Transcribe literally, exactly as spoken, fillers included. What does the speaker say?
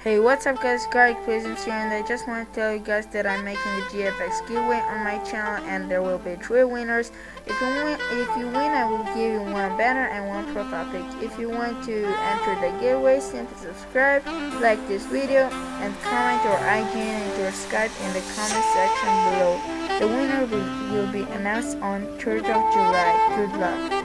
Hey, what's up guys, Garlic Presents here, and I just want to tell you guys that I'm making a G F X giveaway on my channel, and there will be three winners. If you win, if you win, I will give you one banner and one profile pic. If you want to enter the giveaway, simply subscribe, like this video, and comment your I G N and your Skype in the comment section below. The winner will, will be announced on third of July. Good luck.